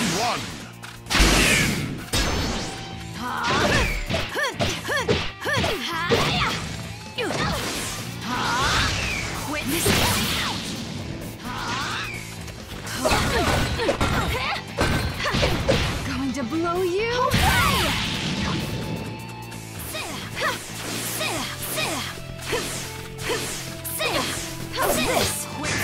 one. Going to blow you. How's this?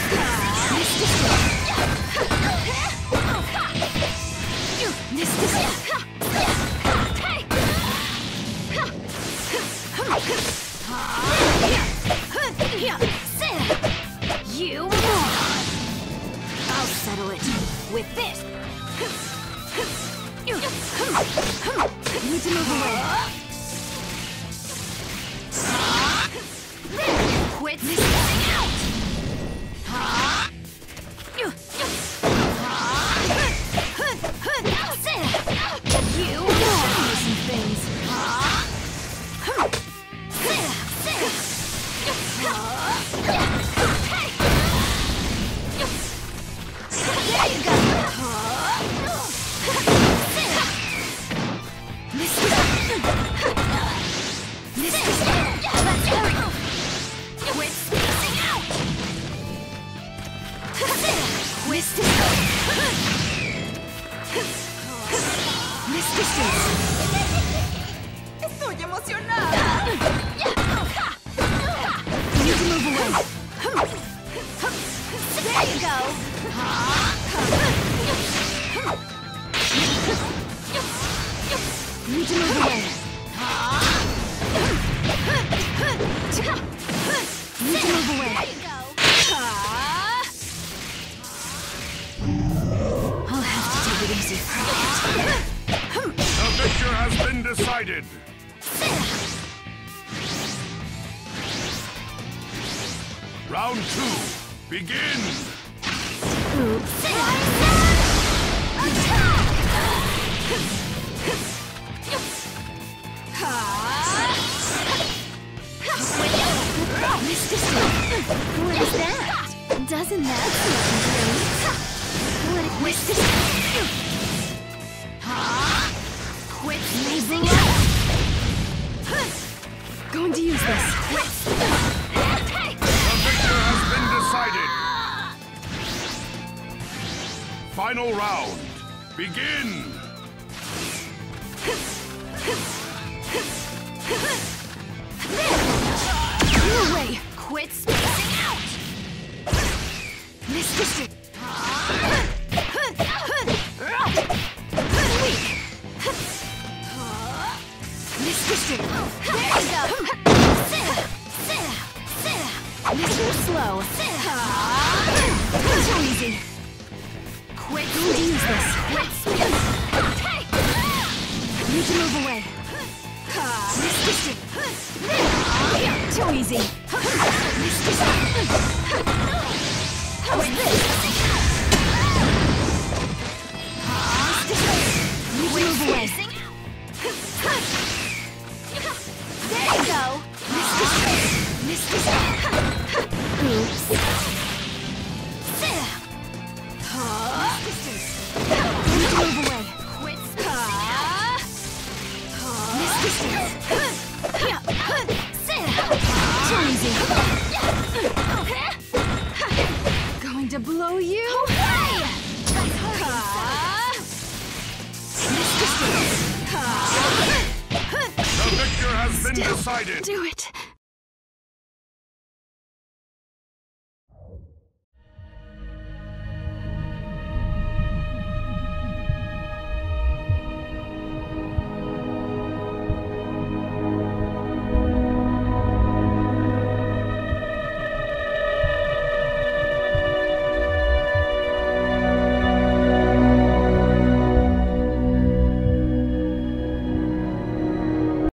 You won. I'll settle it with this. Need to move away. Quit missing out. You won some things. There you go. Quit spacing out. Estoy emocionada. Need to move away. There you go. Need to move away. Need to move away. I'll have to take it easy. The victor has been decided. Round 2, begin! What is that? Doesn't that feel great? What is this? Quit sneezing out! Going to use this. The victor has been decided. Final round, begin! No way! Quit spacing out! Miss District! Weak! Miss District! There you go! Miss her slow! So easy! Quit! Going to use this! Quit spacing! Need to move away! Miss District! Too easy! Miss District! How's this? Need to move away! There you go! Miss District! Miss District! Oops! Need to move away! Quit! Miss District! Too easy! Going to blow you! The victor has been decided. Do it!